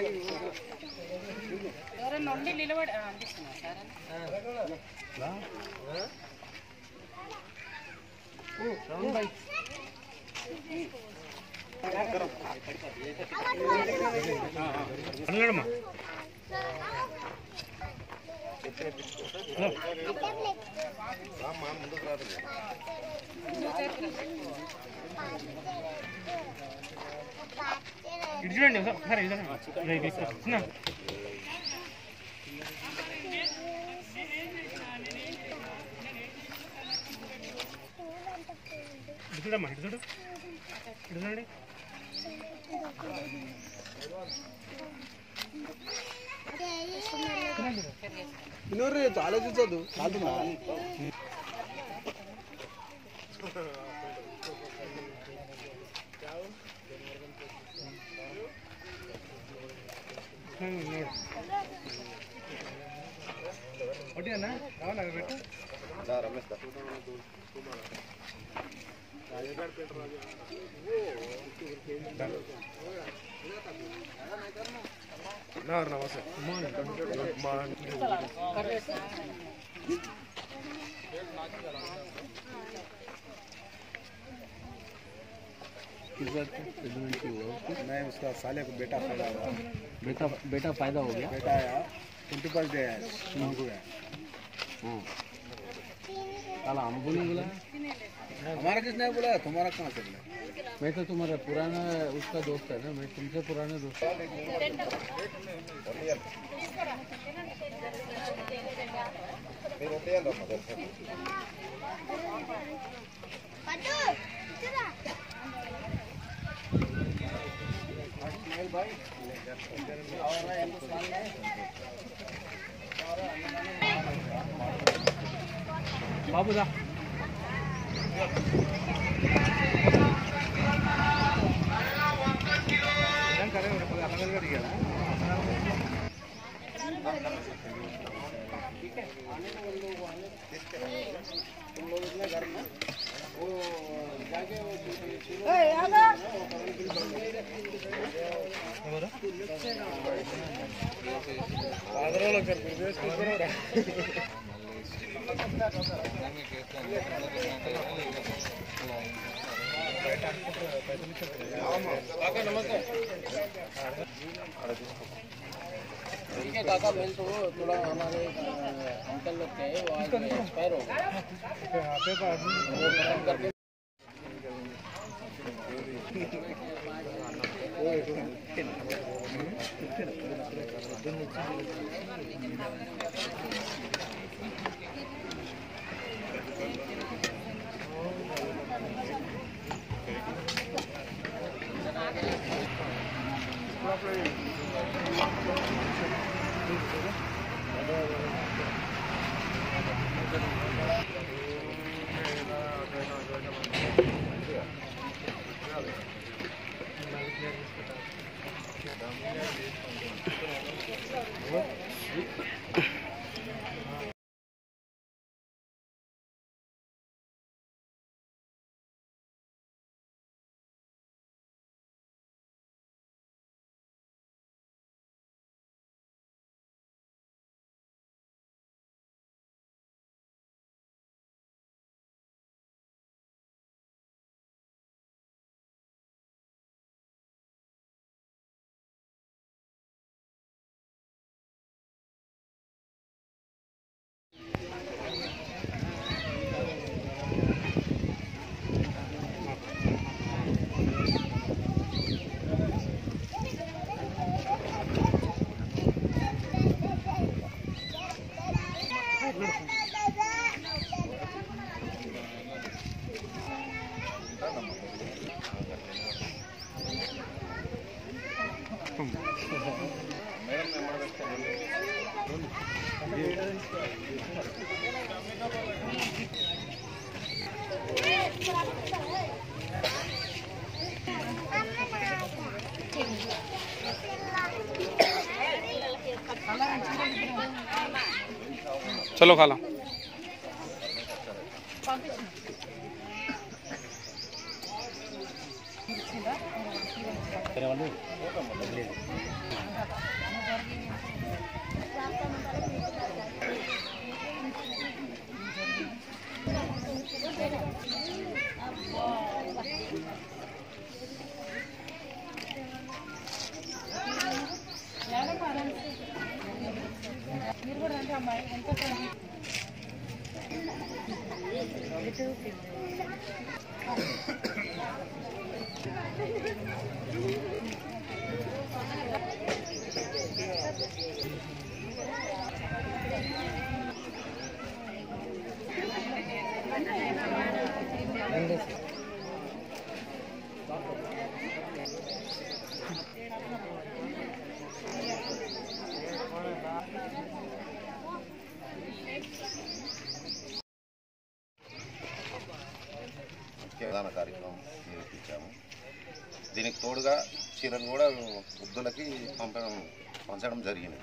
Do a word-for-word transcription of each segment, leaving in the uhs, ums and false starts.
ఎవరన్నా ఉండి నిలబడి అందిస్తున్నారు సార్ అన్నడమ్మా ముందుకు రాదు ఇటు చూడండి ఒకసారి ఇటు చూడమ్మా ఇటు చూడు ఇటు చూడండి ఇన్నోరు ఆలోచించదు కాదున్నా ఒకటి అన్న కావాలా పెట్టు రమేష్ నమస్తే मैं उसका साले को बेटा फायदा हुआ बेटा बेटा फायदा हो गया बेटा आया ट्वेंटी फर्स्ट डे है साला हमको नहीं बोला हमारा किसने बोला तुम्हारा कहाँ से बोला मैं तो तुम्हारा पुराना उसका दोस्त है ना मैं तुमसे पुराने दोस्त बाबूदा तुम लोग इतने घर में वो जाके ठीक है काका मेल तो थोड़ा हमारे अंकल लोग थे वो आज एक्सपायर हो गए करके चलो खा लो। ప్రధాన కార్యక్రమం నిర్వహించాము. దీనికి తోడుగా చీరలు కూడా వృద్ధులకి పంపడం పంచడం జరిగింది.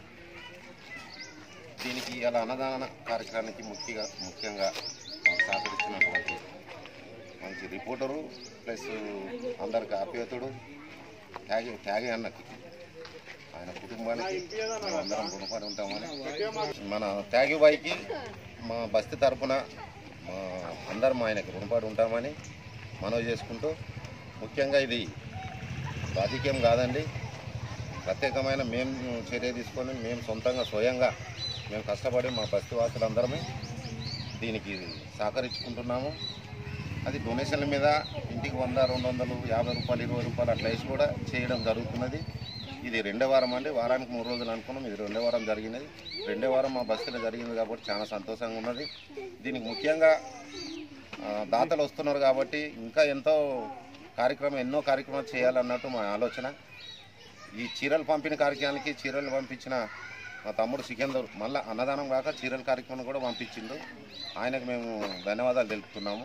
దీనికి ఇలా అన్నదాన కార్యక్రమానికి ముఖ్యంగా ముఖ్యంగా సహకరించినటువంటి మంచి రిపోర్టరు ప్లస్ అందరికి ఆప్యాయతుడు త్యాగి త్యాగి అన్నకి ఆయన కుటుంబానికి మేము అందరం రుణపడి ఉంటామని మన త్యాగిబాయికి మా బస్తీ తరఫున మా అందరం ఆయనకి రుణపడి ఉంటామని మనవి చేసుకుంటూ, ముఖ్యంగా ఇది రాజకీయం కాదండి, ప్రత్యేకమైన మేము చర్య తీసుకొని మేము సొంతంగా స్వయంగా మేము కష్టపడి మా బస్తీ వాసులందరమే దీనికి సహకరించుకుంటున్నాము. అది డొనేషన్ల మీద ఇంటికి వంద రెండు వందలు యాభై రూపాయలు ఇరవై రూపాయలు అట్లా వేసి కూడా చేయడం జరుగుతున్నది. ఇది రెండో వారం అండి, వారానికి మూడు రోజులు అనుకున్నాం, ఇది రెండో వారం జరిగినది. రెండో వారం మా బస్తీలో జరిగింది కాబట్టి చాలా సంతోషంగా ఉన్నది. దీనికి ముఖ్యంగా దాతలు వస్తున్నారు కాబట్టి ఇంకా ఎంతో కార్యక్రమం ఎన్నో కార్యక్రమాలు చేయాలన్నట్టు మా ఆలోచన. ఈ చీరలు పంపిణీ కార్యక్రమానికి చీరలు పంపించిన మా తమ్ముడు సికందర్ మళ్ళీ అన్నదానం కాక చీరల కార్యక్రమం కూడా పంపించిండు. ఆయనకు మేము ధన్యవాదాలు తెలుపుతున్నాము.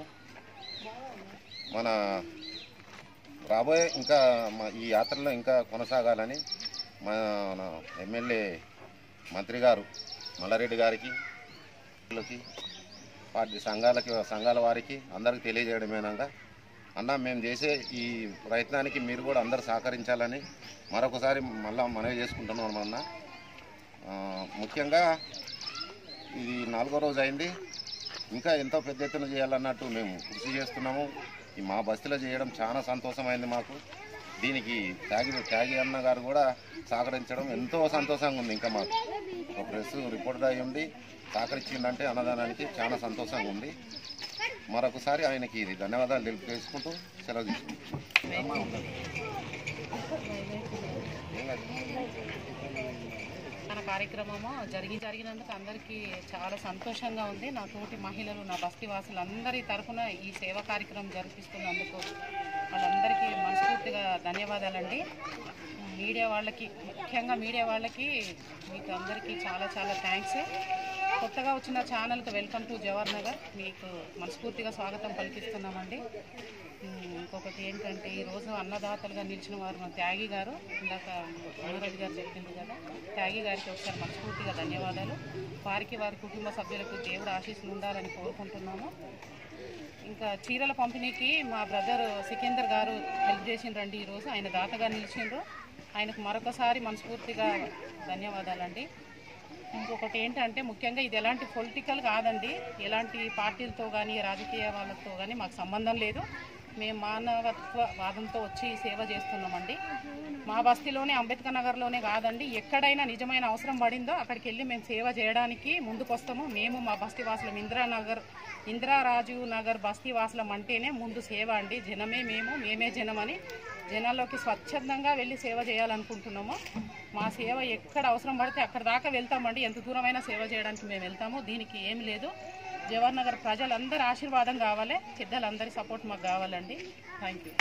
మన రాబోయే ఇంకా మా ఈ యాత్రలో ఇంకా కొనసాగాలని మన ఎమ్మెల్యే మంత్రి గారు మల్లారెడ్డి గారికి పార్టీ సంఘాలకి సంఘాల వారికి అందరికి తెలియజేయడమేనంగా అన్న మేము చేసే ఈ ప్రయత్నానికి మీరు కూడా అందరు సహకరించాలని మరొకసారి మళ్ళీ మనవి చేసుకుంటున్నాం అన్న. ముఖ్యంగా ఇది నాలుగో రోజు అయింది, ఇంకా ఎంతో పెద్ద ఎత్తున చేయాలన్నట్టు మేము కృషి చేస్తున్నాము. ఈ మా బస్తీలో చేయడం చాలా సంతోషమైంది మాకు. దీనికి త్యాగి త్యాగి అన్న గారు కూడా సహకరించడం ఎంతో సంతోషంగా ఉంది. ఇంకా మాకు ఒక ప్రెస్ రిపోర్టర్ అయి ఉండి సహకరించిందంటే అన్నదానానికి చాలా సంతోషంగా ఉంది. మరొకసారి ఆయనకి ఇది ధన్యవాదాలు తెలియజేసుకుంటూ సెలవు తీసుకుంటాం. మన కార్యక్రమము జరిగి జరిగినందుకు అందరికీ చాలా సంతోషంగా ఉంది. నా తోటి మహిళలు నా బస్తీ వాసులు అందరి తరఫున ఈ సేవా కార్యక్రమం జరిపిస్తున్నందుకు వాళ్ళందరికీ మనస్ఫూర్తిగా ధన్యవాదాలండి. మీడియా వాళ్ళకి ముఖ్యంగా మీడియా వాళ్ళకి మీకు అందరికీ చాలా చాలా థ్యాంక్స్. కొత్తగా వచ్చిన ఛానల్కి వెల్కమ్ టు జవహర్ నగర్, మీకు మనస్ఫూర్తిగా స్వాగతం పలికిస్తున్నామండి. ఇంకొకటి ఏంటంటే ఈరోజు అన్నదాతలుగా నిలిచిన వారు మా త్యాగి గారు, ఇందాక అమరాజు గారు చెప్పింది కదా, త్యాగి గారికి ఒకసారి మనస్ఫూర్తిగా ధన్యవాదాలు. వారికి వారి కుటుంబ సభ్యులకు దేవుడు ఆశీస్సులు ఉండాలని కోరుకుంటున్నాము. ఇంకా చీరల పంపిణీకి మా బ్రదర్ సికిందర్ గారు హెల్ప్ చేసిండ్రండి. ఈరోజు ఆయన దాతగా నిలిచిండ్రు, ఆయనకు మరొకసారి మనస్ఫూర్తిగా ధన్యవాదాలండి. ఇంకొకటి ఏంటంటే ముఖ్యంగా ఇది ఎలాంటి పొలిటికల్ కాదండి, ఎలాంటి పార్టీలతో కానీ రాజకీయ వాళ్ళతో కానీ మాకు సంబంధం లేదు. మేము మానవత్వ వాదంతో వచ్చి సేవ చేస్తున్నామండి. మా బస్తీలోనే అంబేద్కర్ నగర్లోనే కాదండి, ఎక్కడైనా నిజమైన అవసరం పడిందో అక్కడికి వెళ్ళి మేము సేవ చేయడానికి ముందుకు వస్తాము. మేము మా బస్తీ వాసులం ఇందిరానగర్ ఇందిరా రాజీవ్ నగర్ బస్తీ వాసులం అంటేనే ముందు సేవ అండి. జనమే మేము, మేమే జనమని జనాల్లోకి స్వచ్ఛందంగా వెళ్ళి సేవ చేయాలనుకుంటున్నాము. మా సేవ ఎక్కడ అవసరం పడితే అక్కడ దాకా వెళ్తామండి. ఎంత దూరమైనా సేవ చేయడానికి మేము వెళ్తాము. దీనికి ఏం లేదు, జవహర్ నగర్ ప్రజలందరి ఆశీర్వాదం కావాలి, పెద్దలందరి సపోర్ట్ మాకు కావాలండి. Thank you.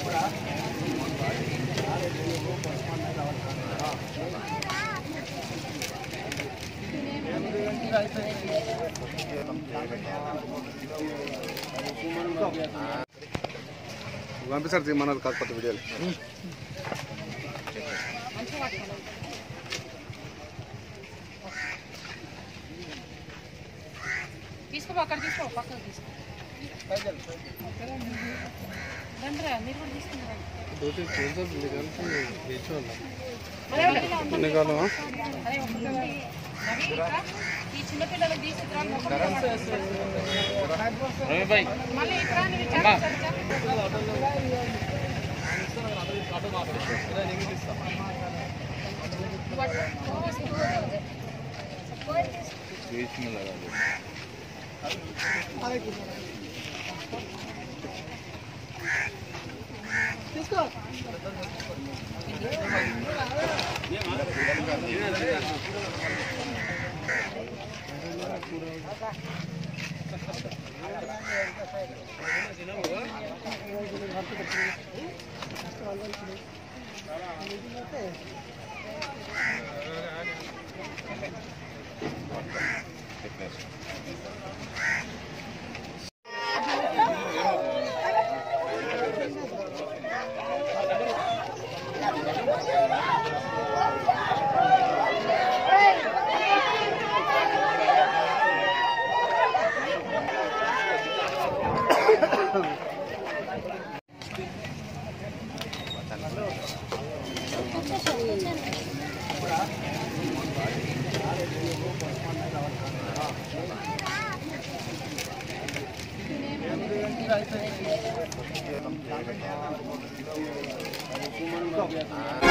పంపిస్తారు మనల్ని కాకపోతే వీడియోలు తీసుకో అక్కడ తీసుకో పక్కన తీసుకో రండిరా మీరు కూడా తీసుకుంటారా ఈ చిన్నపిల్లలకు తీసుకురాను మళ్ళీ ఇక్కడ తీసుకో అయిపోయింది